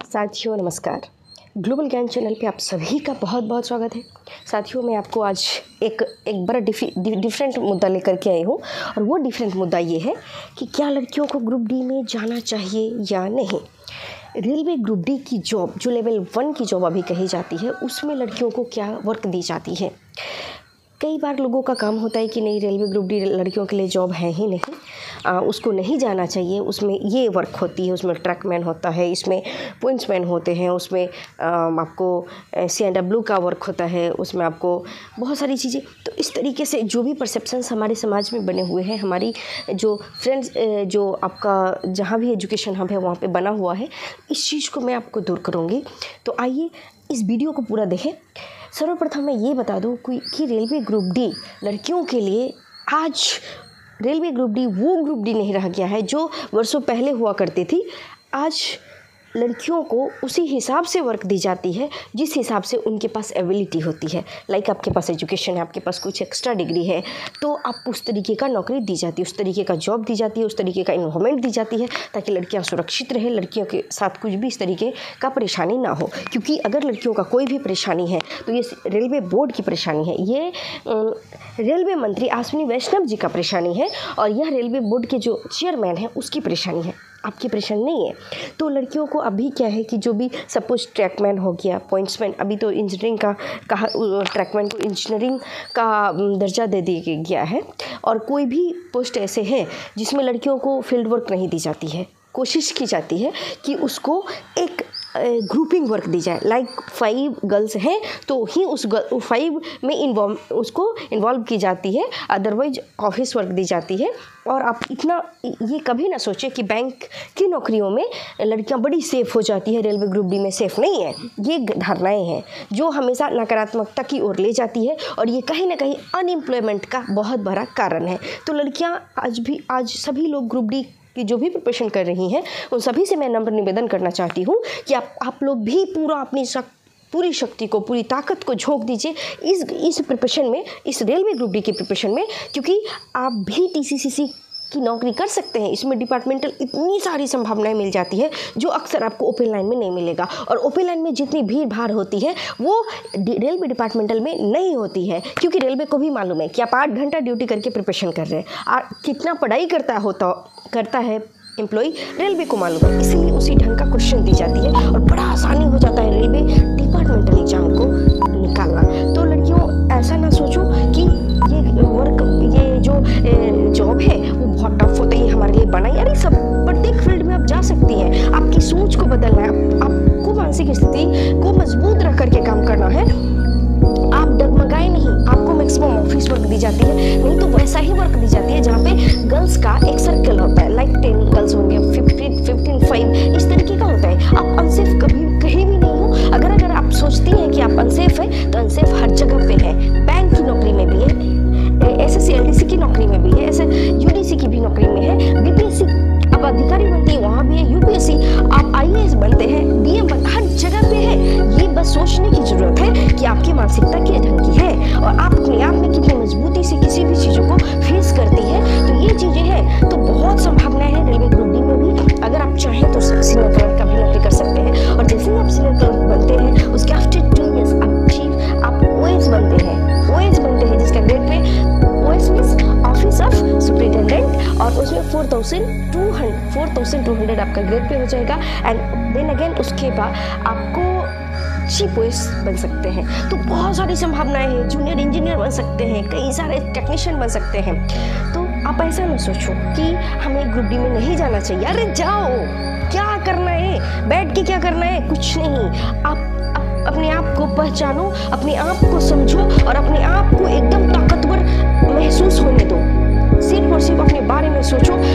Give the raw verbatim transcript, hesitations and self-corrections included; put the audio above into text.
साथियों नमस्कार। ग्लोबल ज्ञान चैनल पे आप सभी का बहुत बहुत स्वागत है। साथियों मैं आपको आज एक एक बड़ा डिफरेंट मुद्दा लेकर के आई हूँ और वो डिफरेंट मुद्दा ये है कि क्या लड़कियों को ग्रुप डी में जाना चाहिए या नहीं। रेलवे ग्रुप डी की जॉब जो लेवल वन की जॉब अभी कही जाती है उसमें लड़कियों को क्या वर्क दी जाती है। कई बार लोगों का काम होता है कि नहीं रेलवे ग्रुप डी लड़कियों के लिए जॉब है ही नहीं, आ, उसको नहीं जाना चाहिए। उसमें ये वर्क होती है, उसमें ट्रैकमैन होता है, इसमें पॉइंट्समैन होते हैं, उसमें आ, आपको सी एन डब्ल्यू का वर्क होता है, उसमें आपको बहुत सारी चीज़ें। तो इस तरीके से जो भी परसेप्शंस हमारे समाज में बने हुए हैं, हमारी जो फ्रेंड्स जो आपका जहाँ भी एजुकेशन हब है वहाँ पर बना हुआ है, इस चीज़ को मैं आपको दूर करूँगी। तो आइए इस वीडियो को पूरा देखें। सर्वप्रथम मैं ये बता दूं कि रेलवे ग्रुप डी लड़कियों के लिए आज रेलवे ग्रुप डी वो ग्रुप डी नहीं रह गया है जो वर्षों पहले हुआ करती थी। आज लड़कियों को उसी हिसाब से वर्क दी जाती है जिस हिसाब से उनके पास एबिलिटी होती है। लाइक आपके पास एजुकेशन है, आपके पास कुछ एक्स्ट्रा डिग्री है, तो आपको उस तरीके का नौकरी दी जाती है, उस तरीके का जॉब दी जाती है, उस तरीके का इन्वायरमेंट दी जाती है ताकि लड़कियां सुरक्षित रहे, लड़कियों के साथ कुछ भी इस तरीके का परेशानी ना हो। क्योंकि अगर लड़कियों का कोई भी परेशानी है तो ये रेलवे बोर्ड की परेशानी है, ये रेलवे मंत्री अश्विनी वैष्णव जी का परेशानी है और यह रेलवे बोर्ड के जो चेयरमैन है उसकी परेशानी है, आपकी परेशानी नहीं है। तो लड़कियों को अभी क्या है कि जो भी सपोज ट्रैकमैन हो गया, पॉइंट्समैन, अभी तो इंजीनियरिंग का कहा ट्रैकमैन को इंजीनियरिंग का दर्जा दे दिया गया है और कोई भी पोस्ट ऐसे हैं जिसमें लड़कियों को फील्ड वर्क नहीं दी जाती है। कोशिश की जाती है कि उसको एक ग्रुपिंग वर्क दी जाए। लाइक फाइव गर्ल्स हैं तो ही उस फाइव में इन्वॉल्व उसको इन्वॉल्व की जाती है, अदरवाइज ऑफिस वर्क दी जाती है। और आप इतना ये कभी ना सोचें कि बैंक की नौकरियों में लड़कियां बड़ी सेफ़ हो जाती है, रेलवे ग्रुप डी में सेफ़ नहीं है। ये धारणाएं हैं जो हमेशा नकारात्मकता की ओर ले जाती है और ये कहीं ना कहीं अनएम्प्लॉयमेंट का बहुत बड़ा कारण है। तो लड़कियां आज भी आज सभी लोग ग्रुप डी कि जो भी प्रिपरेशन कर रही हैं उन सभी से मैं नम्र निवेदन करना चाहती हूँ कि आप आप लोग भी पूरा अपनी शक, पूरी शक्ति को, पूरी ताकत को झोंक दीजिए इस इस प्रिपरेशन में, इस रेलवे ग्रुप डी की प्रिपरेशन में, क्योंकि आप भी टी सी सी सी की नौकरी कर सकते हैं। इसमें डिपार्टमेंटल इतनी सारी संभावनाएं मिल जाती है जो अक्सर आपको ओपन लाइन में नहीं मिलेगा और ओपन लाइन में जितनी भीड़ भाड़ होती है वो रेलवे डिपार्टमेंटल में नहीं होती है, क्योंकि रेलवे को भी मालूम है कि आप आठ घंटा ड्यूटी करके प्रिपरेशन कर रहे हैं, कितना पढ़ाई करता होता करता है एम्प्लॉय, रेलवे को मालूम है। इसलिए उसी ढंग का क्वेश्चन दी जाती है और बड़ा आसानी हो जाता है रेलवे डिपार्टमेंटल एग्जाम को निकालना। तो लड़कियों ऐसा ना सोचो कि ये वर्क ये जो जॉब है वो बहुत टफ होता है, ये हमारे लिए बना है। अरे सब प्रत्येक फील्ड में आप जा सकती हैं। आपकी सोच को बदलना है, आप, आपको मानसिक स्थिति को मजबूत रख करके काम करना है। आप डगमगाए नहीं, आपको मैक्सिमम ऑफिस वर्क दी जाती है, नहीं तो वैसा ही वर्क दी जाती है जहाँ पे गर्ल्स का एक सर्कल होता है। लाइक टेन गर्ल्स होंगे, फिफ्टीन फिफ्टीन फाइव इस तरीके का होता है। आप अनसेफ कभी कहीं भी नहीं हो। अगर अगर आप सोचती हैं कि आप अनसेफ है तो अनसेफ हर जगह पे है। बैंक की नौकरी में भी है, S S C L D C की नौकरी में भी है, ऐसे यू डी सी की भी नौकरी में है, बी पी एस सी आप अधिकारी बनती है वहाँ भी है, यू पी एस सी आप आई ए एस बनते हैं, डी एम बन, हर जगह पे है। ये बस सोचने की जरूरत है कि आपकी मानसिकता किस ढंग की है और आप अपने आप में कितनी मजबूती से किसी भी चीज़ों को फेस करती है। तो ये चीज़ें हैं, तो बहुत संभावनाएं हैं रेलवे ग्रुप डी में भी। अगर आप चाहें तो सीनियर क्लर्क का भी नौकरी कर सकते हैं और जैसे ही आप सीनियर क्लर्क बनते हैं उसके आफ्टर टू ईयर्स आप चीफ आप ओ एस बनते हैं, ओ एस बनते हैं जिसका grade pay O S means office of superintendent और उसमें four thousand two hundred four thousand two hundred आपका ग्रेड पे हो जाएगा। एंड देन अगेन उसके बाद आपको चीफ ओ एस बन सकते हैं। तो बहुत सारी संभावनाएं हैं, जूनियर इंजीनियर बन सकते हैं, कई सारे टेक्नीशियन बन सकते हैं। तो आप ऐसा ना सोचो कि हमें ग्रुप डी में नहीं जाना चाहिए। अरे जाओ, क्या करना है, बैठ के क्या करना है, कुछ नहीं। आप अपने आप को पहचानो, अपने आप को समझो और अपने आप को एकदम ताकतवर महसूस होने दो। सिर्फ और सिर्फ अपने बारे में सोचो